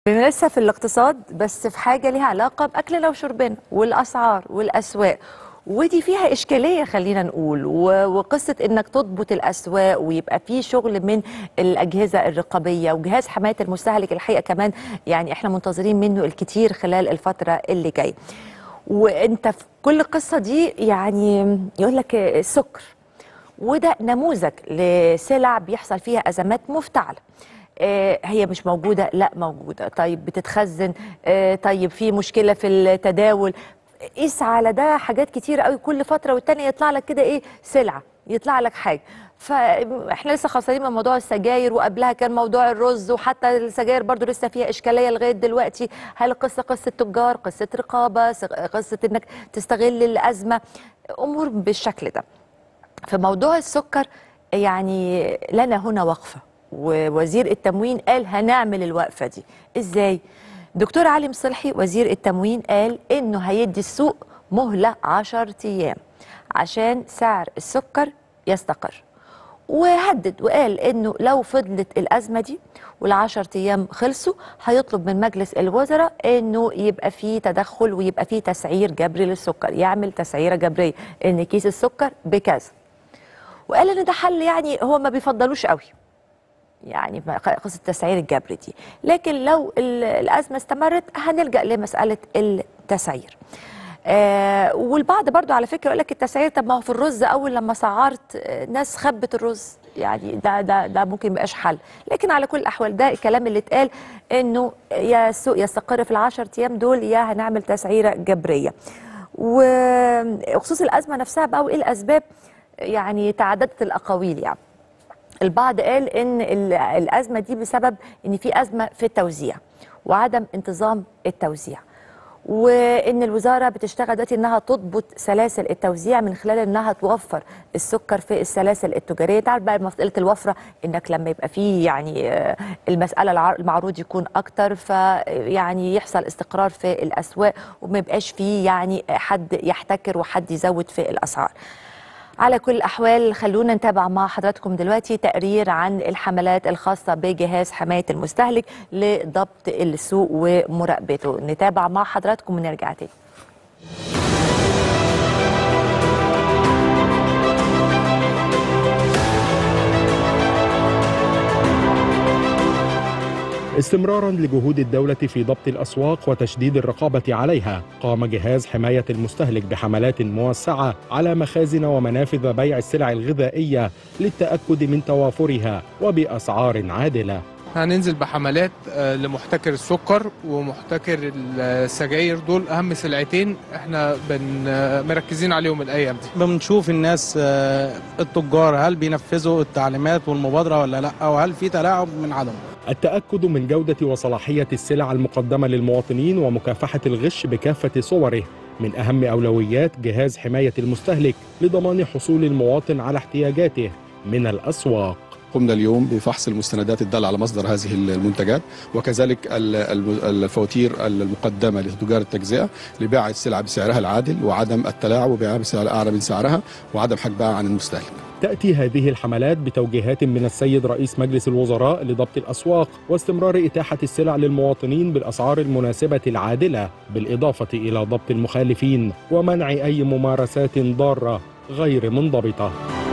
لسه في الاقتصاد، بس في حاجة ليها علاقة بأكلنا وشربنا والأسعار والأسواق، ودي فيها إشكالية خلينا نقول، وقصة إنك تضبط الأسواق ويبقى في شغل من الأجهزة الرقابية وجهاز حماية المستهلك. الحقيقة كمان يعني إحنا منتظرين منه الكتير خلال الفترة اللي جاية. وإنت في كل القصة دي يعني يقول لك السكر، وده نموذج لسلع بيحصل فيها أزمات مفتعلة. هي مش موجودة، لا موجودة، طيب بتتخزن، طيب في مشكلة في التداول. قيس على ده حاجات كتير قوي، كل فترة والتانية يطلع لك كده ايه سلعة، يطلع لك حاجة. فاحنا لسه خلصانين من موضوع السجاير، وقبلها كان موضوع الرز، وحتى السجاير برضو لسه فيها إشكالية لغاية دلوقتي. هل القصة قصة تجار، قصة رقابة، قصة انك تستغل الأزمة، أمور بالشكل ده. في موضوع السكر يعني لنا هنا وقفة، ووزير التموين قال هنعمل الوقفة دي ازاي؟ دكتور علي مصلحي وزير التموين قال انه هيدي السوق مهلة 10 ايام عشان سعر السكر يستقر، وهدد وقال انه لو فضلت الازمه دي وال10 ايام خلصوا هيطلب من مجلس الوزراء انه يبقى فيه تدخل ويبقى فيه تسعير جبري للسكر، يعمل تسعيره جبريه ان كيس السكر بكذا. وقال ان ده حل يعني هو ما بيفضلوش قوي، يعني قصه التسعير الجبري دي، لكن لو الازمه استمرت هنلجا لمساله التسعير. والبعض برضو على فكره يقول لك التسعير، طب ما هو في الرز اول لما سعرت ناس خبت الرز، يعني ده ممكن ما يبقاش حل. لكن على كل الاحوال ده الكلام اللي اتقال انه يا السوق يستقر في ال10 ايام دول، يا هنعمل تسعيره جبريه. وخصوص الازمه نفسها بقى وايه الاسباب، يعني تعددت الاقاويل. يعني البعض قال ان الازمه دي بسبب ان في ازمه في التوزيع وعدم انتظام التوزيع، وان الوزاره بتشتغل دلوقتي انها تضبط سلاسل التوزيع من خلال انها توفر السكر في السلاسل التجاريه. تعرف بقى مساله الوفره، انك لما يبقى فيه يعني المساله المعروض يكون اكتر، فيعني يحصل استقرار في الاسواق وما يبقاش فيه يعني حد يحتكر وحد يزود في الاسعار. على كل الأحوال خلونا نتابع مع حضراتكم دلوقتي تقرير عن الحملات الخاصة بجهاز حماية المستهلك لضبط السوق ومراقبته. نتابع مع حضراتكم ونرجع تاني. استمراراً لجهود الدولة في ضبط الأسواق وتشديد الرقابة عليها، قام جهاز حماية المستهلك بحملات موسعة على مخازن ومنافذ بيع السلع الغذائية للتأكد من توافرها وبأسعار عادلة. هننزل بحملات لمحتكر السكر ومحتكر السجاير، دول أهم سلعتين احنا مركزين عليهم الأيام دي. بنشوف الناس التجار هل بينفذوا التعليمات والمبادرة ولا لا، وهل في تلاعب من عدم. التأكد من جودة وصلاحية السلع المقدمة للمواطنين ومكافحة الغش بكافة صوره من أهم أولويات جهاز حماية المستهلك لضمان حصول المواطن على احتياجاته من الأسواق. قمنا اليوم بفحص المستندات الدالة على مصدر هذه المنتجات، وكذلك الفواتير المقدمة لتجار التجزئة لبيع السلع بسعرها العادل وعدم التلاعب وبيعها بسعر أعلى من سعرها وعدم حجبها عن المستهلك. تأتي هذه الحملات بتوجيهات من السيد رئيس مجلس الوزراء لضبط الأسواق واستمرار إتاحة السلع للمواطنين بالأسعار المناسبة العادلة، بالإضافة إلى ضبط المخالفين ومنع أي ممارسات ضارة غير منضبطة.